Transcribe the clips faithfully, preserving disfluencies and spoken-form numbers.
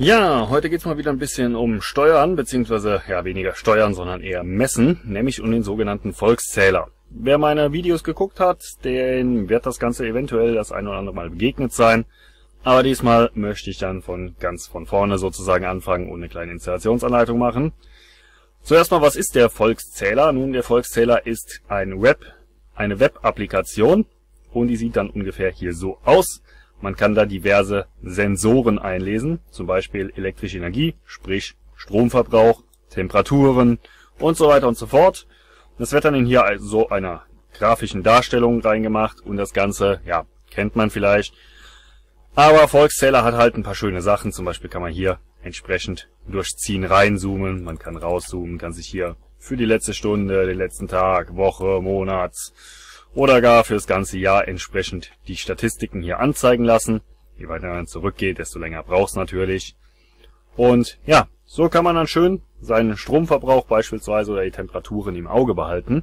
Ja, heute geht's mal wieder ein bisschen um Steuern, beziehungsweise ja weniger Steuern, sondern eher Messen, nämlich um den sogenannten Volkszähler. Wer meine Videos geguckt hat, dem wird das Ganze eventuell das ein oder andere Mal begegnet sein. Aber diesmal möchte ich dann von ganz von vorne sozusagen anfangen und eine kleine Installationsanleitung machen. Zuerst mal, was ist der Volkszähler? Nun, der Volkszähler ist ein Web, eine Web-Applikation und die sieht dann ungefähr hier so aus. Man kann da diverse Sensoren einlesen, zum Beispiel elektrische Energie, sprich Stromverbrauch, Temperaturen und so weiter und so fort. Das wird dann in hier so einer grafischen Darstellung reingemacht und das Ganze, ja, kennt man vielleicht. Aber Volkszähler hat halt ein paar schöne Sachen, zum Beispiel kann man hier entsprechend durchziehen, reinzoomen, man kann rauszoomen, kann sich hier für die letzte Stunde, den letzten Tag, Woche, Monat oder gar für das ganze Jahr entsprechend die Statistiken hier anzeigen lassen. Je weiter man zurückgeht, desto länger braucht es natürlich. Und ja, so kann man dann schön seinen Stromverbrauch beispielsweise oder die Temperaturen im Auge behalten.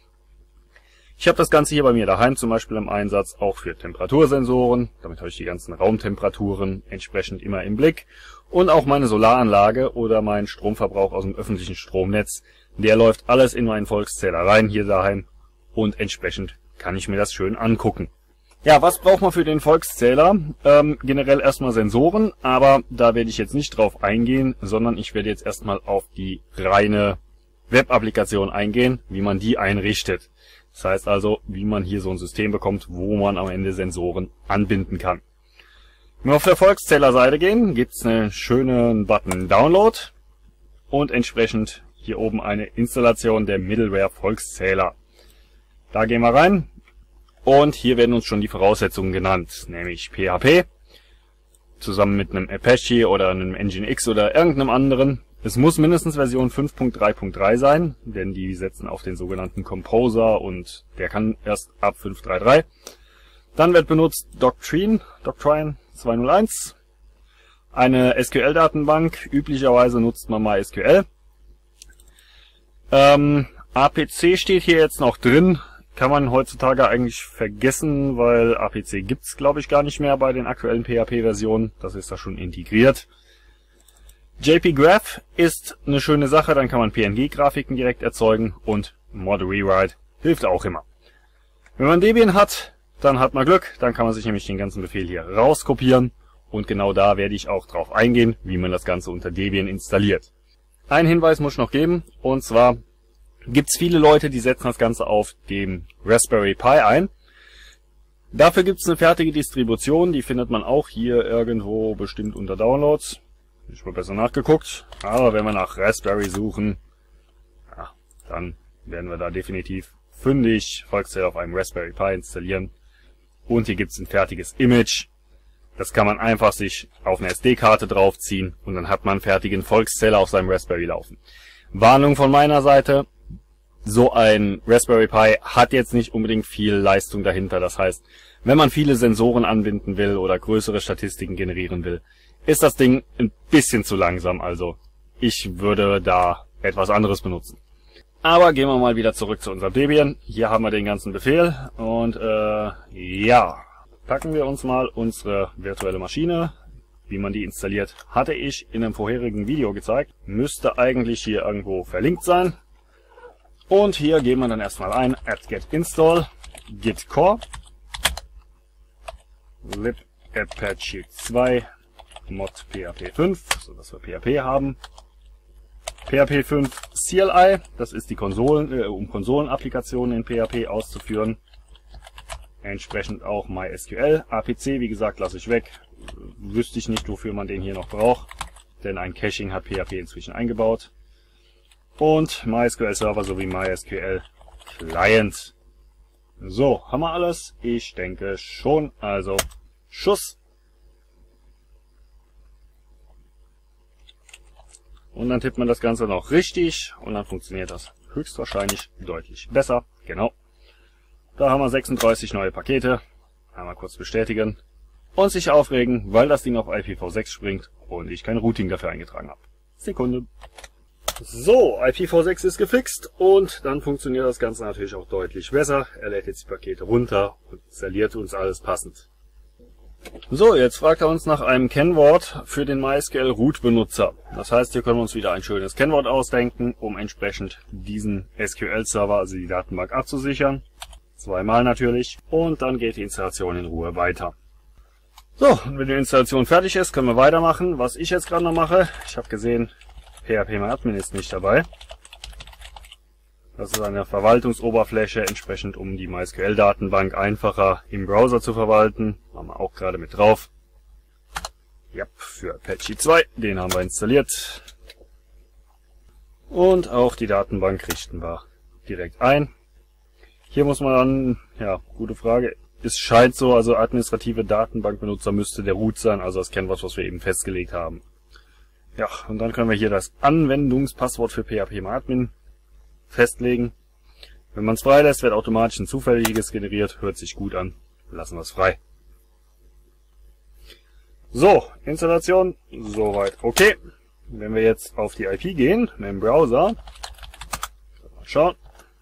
Ich habe das Ganze hier bei mir daheim zum Beispiel im Einsatz auch für Temperatursensoren. Damit habe ich die ganzen Raumtemperaturen entsprechend immer im Blick. Und auch meine Solaranlage oder meinen Stromverbrauch aus dem öffentlichen Stromnetz. Der läuft alles in meinen Volkszähler rein hier daheim. Und entsprechend kann ich mir das schön angucken. Ja, was braucht man für den Volkszähler? Ähm, generell erstmal Sensoren, aber da werde ich jetzt nicht drauf eingehen, sondern ich werde jetzt erstmal auf die reine Web-Applikation eingehen, wie man die einrichtet. Das heißt also, wie man hier so ein System bekommt, wo man am Ende Sensoren anbinden kann. Wenn wir auf der Volkszählerseite gehen, gibt es einen schönen Button Download und entsprechend hier oben eine Installation der Middleware Volkszähler. Da gehen wir rein und hier werden uns schon die Voraussetzungen genannt, nämlich P H P, zusammen mit einem Apache oder einem Nginx oder irgendeinem anderen. Es muss mindestens Version fünf Punkt drei Punkt drei sein, denn die setzen auf den sogenannten Composer und der kann erst ab fünf Punkt drei Punkt drei. Dann wird benutzt Doctrine, Doctrine zweihunderteins, eine S Q L-Datenbank, üblicherweise nutzt man MySQL. Ähm, A P C steht hier jetzt noch drin. Kann man heutzutage eigentlich vergessen, weil A P C gibt's glaube ich gar nicht mehr bei den aktuellen P H P-Versionen. Das ist da schon integriert. J P Graph ist eine schöne Sache, dann kann man P N G-Grafiken direkt erzeugen und Mod Rewrite hilft auch immer. Wenn man Debian hat, dann hat man Glück, dann kann man sich nämlich den ganzen Befehl hier rauskopieren und genau da werde ich auch drauf eingehen, wie man das Ganze unter Debian installiert. Einen Hinweis muss ich noch geben, und zwar gibt es viele Leute, die setzen das Ganze auf dem Raspberry Pi ein. Dafür gibt es eine fertige Distribution, die findet man auch hier irgendwo bestimmt unter Downloads. Ich habe besser nachgeguckt, aber wenn wir nach Raspberry suchen, ja, dann werden wir da definitiv fündig. Volkszähler auf einem Raspberry Pi installieren. Und hier gibt es ein fertiges Image. Das kann man einfach sich auf eine S D-Karte draufziehen und dann hat man einen fertigen Volkszähler auf seinem Raspberry laufen. Warnung von meiner Seite. So ein Raspberry Pi hat jetzt nicht unbedingt viel Leistung dahinter. Das heißt, wenn man viele Sensoren anbinden will oder größere Statistiken generieren will, ist das Ding ein bisschen zu langsam. Also ich würde da etwas anderes benutzen. Aber gehen wir mal wieder zurück zu unserem Debian. Hier haben wir den ganzen Befehl und äh, ja, packen wir uns mal unsere virtuelle Maschine. Wie man die installiert, hatte ich in einem vorherigen Video gezeigt. Müsste eigentlich hier irgendwo verlinkt sein. Und hier geben wir dann erstmal ein apt-get install git core lib apache zwei mod P H P fünf, sodass wir P H P haben. P H P fünf C L I, das ist die Konsolen, äh, um Konsolenapplikationen in P H P auszuführen. Entsprechend auch MySQL. A P C, wie gesagt, lasse ich weg. Wüsste ich nicht, wofür man den hier noch braucht, denn ein Caching hat P H P inzwischen eingebaut. Und MySQL Server sowie MySQL Client. So, haben wir alles? Ich denke schon. Also, Schuss. Und dann tippt man das Ganze noch richtig und dann funktioniert das höchstwahrscheinlich deutlich besser. Genau. Da haben wir sechsunddreißig neue Pakete. Einmal kurz bestätigen. Und sich aufregen, weil das Ding auf I P v sechs springt und ich kein Routing dafür eingetragen habe. Sekunde. So, I P v sechs ist gefixt und dann funktioniert das Ganze natürlich auch deutlich besser. Er lädt jetzt die Pakete runter und installiert uns alles passend. So, jetzt fragt er uns nach einem Kennwort für den MySQL-Root-Benutzer. Das heißt, hier können wir uns wieder ein schönes Kennwort ausdenken, um entsprechend diesen S Q L-Server, also die Datenbank, abzusichern. Zweimal natürlich. Und dann geht die Installation in Ruhe weiter. So, und wenn die Installation fertig ist, können wir weitermachen. Was ich jetzt gerade noch mache, ich habe gesehen, P H P MyAdmin ist nicht dabei. Das ist eine Verwaltungsoberfläche, entsprechend um die MySQL-Datenbank einfacher im Browser zu verwalten. Haben wir auch gerade mit drauf. Ja, für Apache zwei, den haben wir installiert. Und auch die Datenbank richten wir direkt ein. Hier muss man dann, ja, gute Frage, es scheint so, also administrative Datenbankbenutzer müsste der Root sein, also das Kennwort, was wir eben festgelegt haben. Ja, und dann können wir hier das Anwendungspasswort für P H P MyAdmin festlegen. Wenn man es freilässt, wird automatisch ein zufälliges generiert. Hört sich gut an. Lassen wir es frei. So, Installation. Soweit okay. Wenn wir jetzt auf die I P gehen, mit dem Browser. Mal schauen.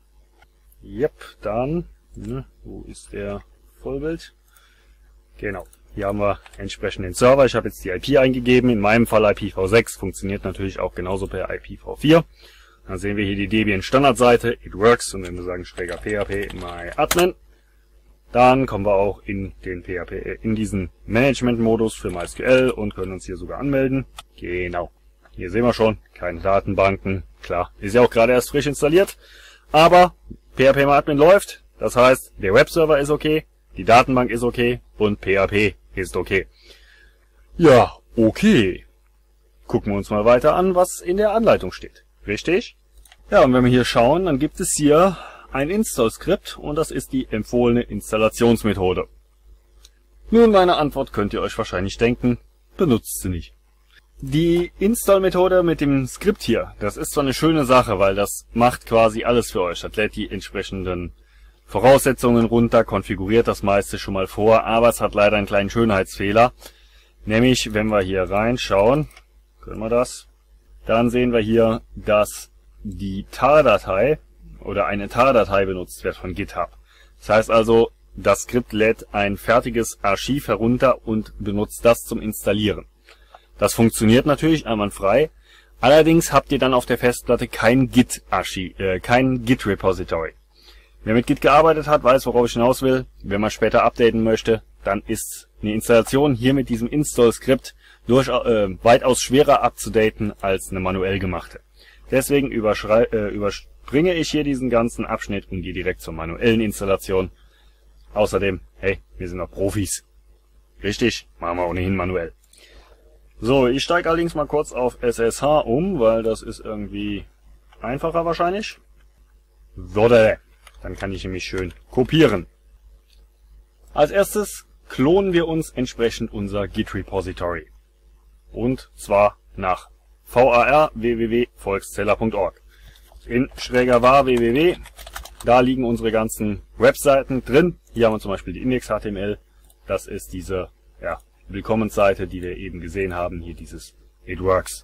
Yep, dann. Ne, wo ist der Vollbild? Genau. Hier haben wir entsprechend den Server. Ich habe jetzt die I P eingegeben. In meinem Fall I P v sechs. Funktioniert natürlich auch genauso per I P v vier. Dann sehen wir hier die Debian Standardseite, it works, und wenn wir sagen Schräger P H P MyAdmin, dann kommen wir auch in den P H P, in diesen Management-Modus für MySQL und können uns hier sogar anmelden. Genau. Hier sehen wir schon, keine Datenbanken. Klar, ist ja auch gerade erst frisch installiert. Aber P H P MyAdmin läuft, das heißt, der Webserver ist okay, die Datenbank ist okay und P H P ist okay. Ja, okay. Gucken wir uns mal weiter an, was in der Anleitung steht. Richtig? Ja, und wenn wir hier schauen, dann gibt es hier ein Install-Skript und das ist die empfohlene Installationsmethode. Nun, meine Antwort könnt ihr euch wahrscheinlich denken, benutzt sie nicht. Die Install-Methode mit dem Skript hier, das ist zwar eine schöne Sache, weil das macht quasi alles für euch. Das lädt die entsprechenden Voraussetzungen runter, konfiguriert das meiste schon mal vor, aber es hat leider einen kleinen Schönheitsfehler. Nämlich, wenn wir hier reinschauen, können wir das, dann sehen wir hier, dass die tar-Datei oder eine tar-Datei benutzt wird von GitHub. Das heißt also, das Skript lädt ein fertiges Archiv herunter und benutzt das zum Installieren. Das funktioniert natürlich einwandfrei. Allerdings habt ihr dann auf der Festplatte kein Git-Archiv, äh, kein Git-Repository. Wer mit Git gearbeitet hat, weiß, worauf ich hinaus will. Wenn man später updaten möchte, dann ist eine Installation hier mit diesem Install-Skript durch, äh, weitaus schwerer abzudaten als eine manuell gemachte. Deswegen äh, überspringe ich hier diesen ganzen Abschnitt und gehe direkt zur manuellen Installation. Außerdem, hey, wir sind doch Profis. Richtig, machen wir ohnehin manuell. So, ich steige allerdings mal kurz auf S S H um, weil das ist irgendwie einfacher wahrscheinlich. So, dann kann ich nämlich schön kopieren. Als erstes klonen wir uns entsprechend unser Git-Repository. Und zwar nach var www punkt volkszähler punkt org. In schräger var www, da liegen unsere ganzen Webseiten drin. Hier haben wir zum Beispiel die Index H T M L. Das ist diese ja, Willkommensseite, die wir eben gesehen haben. Hier dieses It Works.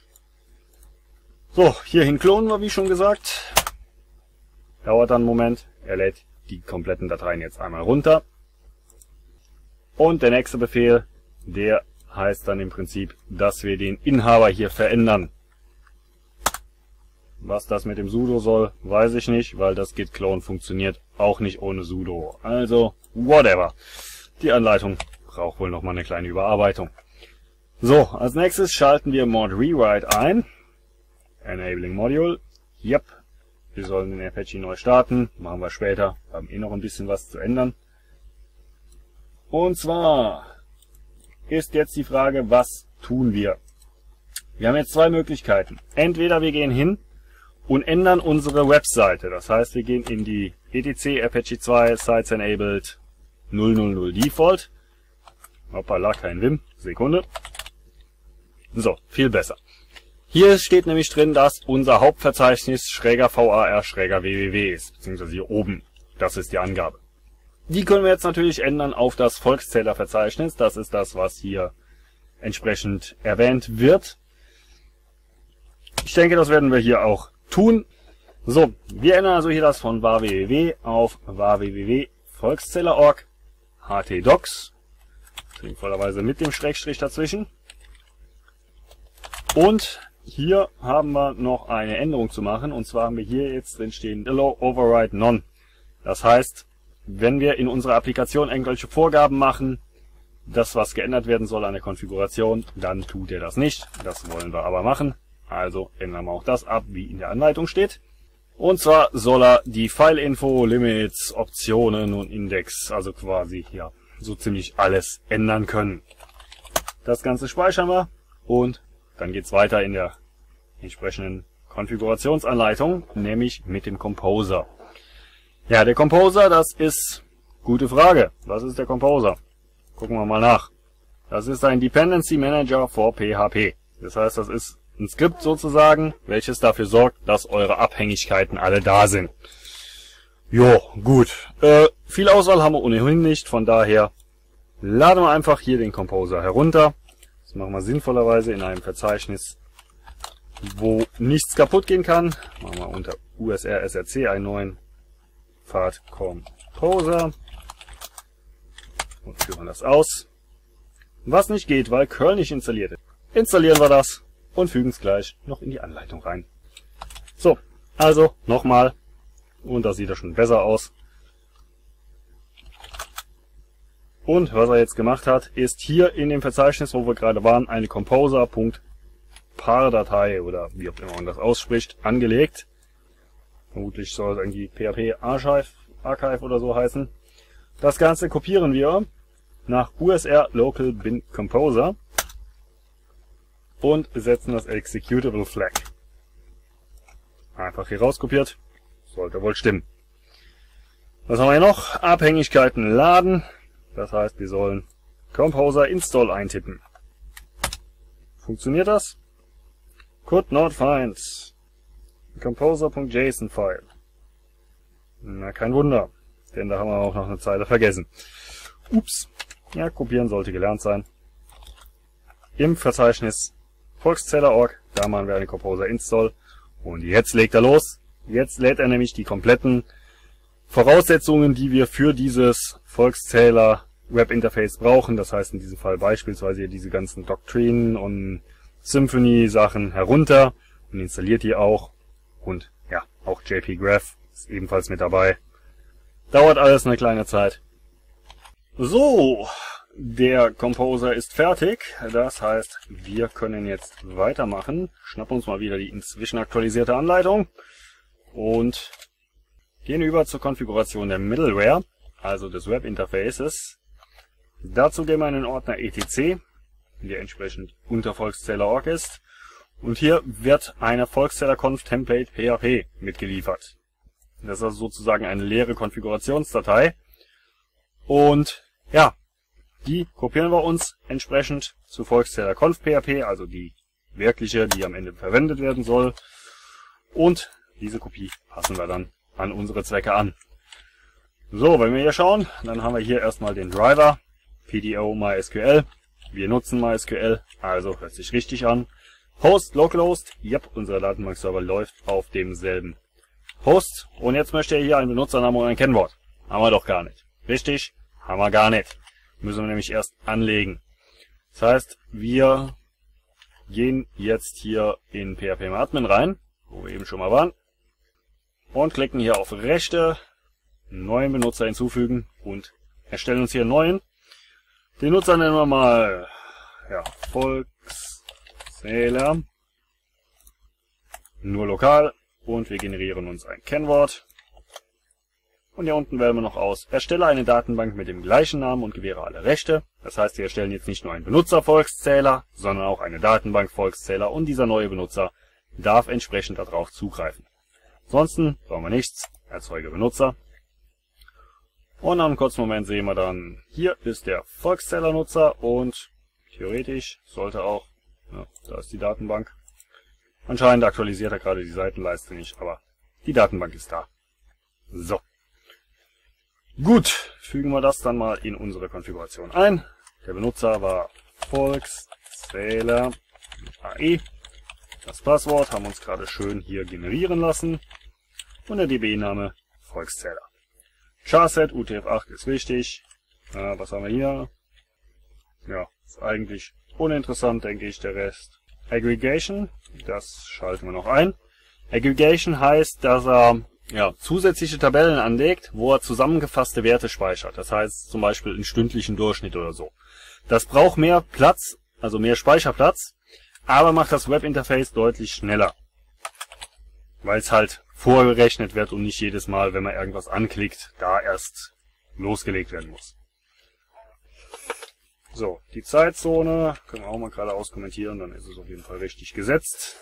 So, hierhin klonen wir, wie schon gesagt. Dauert dann einen Moment. Er lädt die kompletten Dateien jetzt einmal runter. Und der nächste Befehl, der heißt dann im Prinzip, dass wir den Inhaber hier verändern. Was das mit dem sudo soll, weiß ich nicht, weil das Git-Clone funktioniert auch nicht ohne sudo. Also, whatever. Die Anleitung braucht wohl nochmal eine kleine Überarbeitung. So, als nächstes schalten wir Mod Rewrite ein. Enabling Module. Yep. Wir sollen den Apache neu starten. Machen wir später. Wir haben eh noch ein bisschen was zu ändern. Und zwar ist jetzt die Frage, was tun wir? Wir haben jetzt zwei Möglichkeiten. Entweder wir gehen hin und ändern unsere Webseite. Das heißt, wir gehen in die etc Apache zwei Sites Enabled null null null Default. Hoppala, kein Vim. Sekunde. So, viel besser. Hier steht nämlich drin, dass unser Hauptverzeichnis schräger var schräger www ist. Beziehungsweise hier oben. Das ist die Angabe. Die können wir jetzt natürlich ändern auf das Volkszählerverzeichnis. Das ist das, was hier entsprechend erwähnt wird. Ich denke, das werden wir hier auch tun. So, wir ändern also hier das von var www auf var www volkszähler punkt org htdocs. sinnvollerweise mit dem Schrägstrich dazwischen. Und hier haben wir noch eine Änderung zu machen, und zwar haben wir hier jetzt drin stehen Allow Override None. Das heißt, wenn wir in unserer Applikation irgendwelche Vorgaben machen, dass was geändert werden soll an der Konfiguration, dann tut er das nicht. Das wollen wir aber machen. Also ändern wir auch das ab, wie in der Anleitung steht. Und zwar soll er die File-Info, Limits, Optionen und Index, also quasi ja so ziemlich alles ändern können. Das Ganze speichern wir und dann geht's weiter in der entsprechenden Konfigurationsanleitung, nämlich mit dem Composer. Ja, der Composer, das ist gute Frage. Was ist der Composer? Gucken wir mal nach. Das ist ein Dependency Manager for P H P. Das heißt, das ist ein Skript sozusagen, welches dafür sorgt, dass eure Abhängigkeiten alle da sind. Jo, gut. Äh, viel Auswahl haben wir ohnehin nicht, von daher laden wir einfach hier den Composer herunter. Das machen wir sinnvollerweise in einem Verzeichnis, wo nichts kaputt gehen kann. Machen wir unter U S R S R C einen neuen Pfad Composer und führen das aus. Was nicht geht, weil curl nicht installiert ist. Installieren wir das und fügen es gleich noch in die Anleitung rein. So, also nochmal. Und das sieht ja schon besser aus. Und was er jetzt gemacht hat, ist hier in dem Verzeichnis, wo wir gerade waren, eine Composer.par-Datei oder wie auch immer man das ausspricht, angelegt. Vermutlich soll es irgendwie P H P Archive, Archive oder so heißen. Das Ganze kopieren wir nach U S R Local Bin Composer und setzen das Executable Flag. Einfach hier rauskopiert. Sollte wohl stimmen. Was haben wir hier noch? Abhängigkeiten laden. Das heißt, wir sollen Composer Install eintippen. Funktioniert das? Could not find Composer.json-File. Na, kein Wunder, denn da haben wir auch noch eine Zeile vergessen. Ups. Ja, kopieren sollte gelernt sein. Im Verzeichnis Volkszähler.org, da machen wir eine Composer Install. Und jetzt legt er los. Jetzt lädt er nämlich die kompletten Voraussetzungen, die wir für dieses Volkszähler Webinterface brauchen. Das heißt in diesem Fall beispielsweise hier diese ganzen Doctrinen und Symfony Sachen herunter und installiert die auch. Und ja, auch J P Graph ist ebenfalls mit dabei. Dauert alles eine kleine Zeit. So, der Composer ist fertig. Das heißt, wir können jetzt weitermachen. Schnappen uns mal wieder die inzwischen aktualisierte Anleitung und gehen über zur Konfiguration der Middleware, also des Webinterfaces. Dazu gehen wir in den Ordner E T C, der entsprechend unter Volkszähler.org ist. Und hier wird eine Volkszähler-Conf-Template P H P mitgeliefert. Das ist also sozusagen eine leere Konfigurationsdatei. Und ja, die kopieren wir uns entsprechend zu Volkszähler-Conf-P H P, also die wirkliche, die am Ende verwendet werden soll. Und diese Kopie passen wir dann an unsere Zwecke an. So, wenn wir hier schauen, dann haben wir hier erstmal den Driver, P D O MySQL. Wir nutzen MySQL, also hört sich richtig an. Host, Localhost, yep, unser Datenbankserver läuft auf demselben Host. Und jetzt möchte er hier einen Benutzernamen und ein Kennwort. Haben wir doch gar nicht. Richtig? Haben wir gar nicht. Müssen wir nämlich erst anlegen. Das heißt, wir gehen jetzt hier in P H P Admin rein, wo wir eben schon mal waren. Und klicken hier auf Rechte, neuen Benutzer hinzufügen und erstellen uns hier einen neuen. Den Nutzer nennen wir mal ja, Volkszähler, nur lokal, und wir generieren uns ein Kennwort. Und hier unten wählen wir noch aus, erstelle eine Datenbank mit dem gleichen Namen und gewähre alle Rechte. Das heißt, wir erstellen jetzt nicht nur einen Benutzer-Volkszähler, sondern auch eine Datenbank-Volkszähler und dieser neue Benutzer darf entsprechend darauf zugreifen. Ansonsten brauchen wir nichts, erzeuge Benutzer. Und nach einem kurzen Moment sehen wir dann, hier ist der Volkszählernutzer und theoretisch sollte auch, ja, da ist die Datenbank. Anscheinend aktualisiert er gerade die Seitenleiste nicht, aber die Datenbank ist da. So. Gut, fügen wir das dann mal in unsere Konfiguration ein. Der Benutzer war Volkszähler mit A E. Das Passwort haben wir uns gerade schön hier generieren lassen. Und der D B-Name Volkszähler. Charset U T F acht ist wichtig. Äh, was haben wir hier? ja, ist eigentlich uninteressant, denke ich, der Rest. Aggregation, das schalten wir noch ein. Aggregation heißt, dass er ja, zusätzliche Tabellen anlegt, wo er zusammengefasste Werte speichert. Das heißt zum Beispiel einen stündlichen Durchschnitt oder so. Das braucht mehr Platz, also mehr Speicherplatz, aber macht das Webinterface deutlich schneller. Weil es halt vorgerechnet wird und nicht jedes Mal, wenn man irgendwas anklickt, da erst losgelegt werden muss. So, die Zeitzone können wir auch mal gerade auskommentieren, dann ist es auf jeden Fall richtig gesetzt.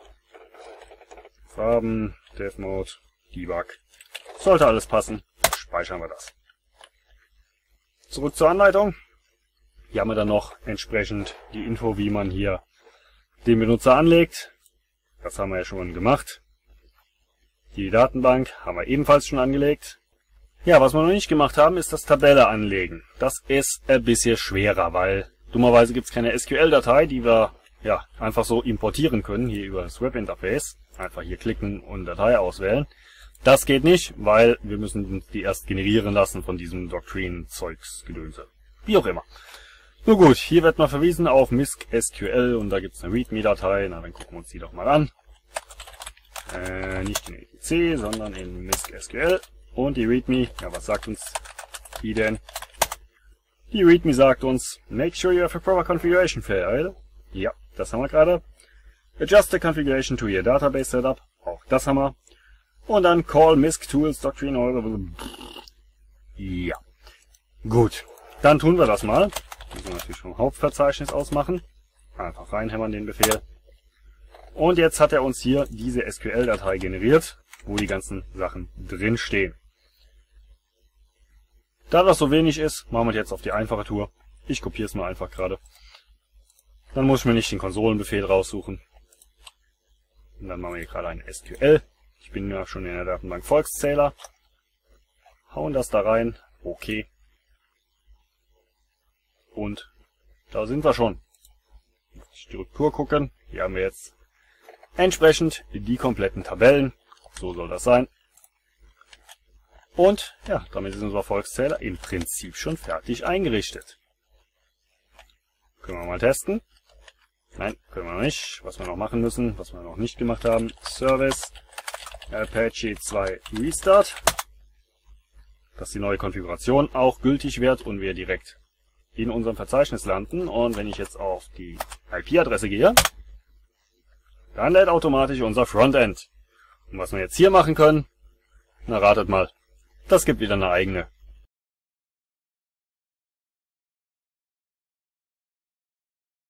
Farben, Dev Mode, Debug. Sollte alles passen, speichern wir das. Zurück zur Anleitung. Hier haben wir dann noch entsprechend die Info, wie man hier den Benutzer anlegt. Das haben wir ja schon gemacht. Die Datenbank haben wir ebenfalls schon angelegt. Ja, was wir noch nicht gemacht haben, ist das Tabelle anlegen. Das ist ein bisschen schwerer, weil dummerweise gibt es keine S Q L-Datei, die wir ja einfach so importieren können, hier über das Webinterface. Einfach hier klicken und Datei auswählen. Das geht nicht, weil wir müssen die erst generieren lassen von diesem Doctrine-Zeugs-Gedönse. Wie auch immer. Nun gut, hier wird mal verwiesen auf Misc S Q L und da gibt es eine README-Datei. Na, dann gucken wir uns die doch mal an. Äh, nicht in E T C, sondern in Misc S Q L. Und die README, ja, was sagt uns die denn? Die README sagt uns, make sure you have a proper configuration file. Ja, das haben wir gerade. Adjust the configuration to your database setup. Auch das haben wir. Und dann call misc tools doctrine. Ja. Gut. Dann tun wir das mal. Müssen wir natürlich vom Hauptverzeichnis ausmachen. Einfach reinhämmern den Befehl. Und jetzt hat er uns hier diese S Q L-Datei generiert, wo die ganzen Sachen drin stehen. Da das so wenig ist, machen wir jetzt auf die einfache Tour. Ich kopiere es mal einfach gerade. Dann muss ich mir nicht den Konsolenbefehl raussuchen. Und dann machen wir hier gerade ein S Q L. Ich bin ja schon in der Datenbank Volkszähler. Hauen das da rein. Okay. Und da sind wir schon. Struktur gucken. Hier haben wir jetzt entsprechend die kompletten Tabellen. So soll das sein. Und ja, damit ist unser Volkszähler im Prinzip schon fertig eingerichtet. Können wir mal testen. Nein, können wir noch nicht. Was wir noch machen müssen, was wir noch nicht gemacht haben. Service Apache zwei Restart. Dass die neue Konfiguration auch gültig wird und wir direkt in unserem Verzeichnis landen. Und wenn ich jetzt auf die I P-Adresse gehe, dann lädt automatisch unser Frontend. Und was wir jetzt hier machen können, na ratet mal, das gibt wieder eine eigene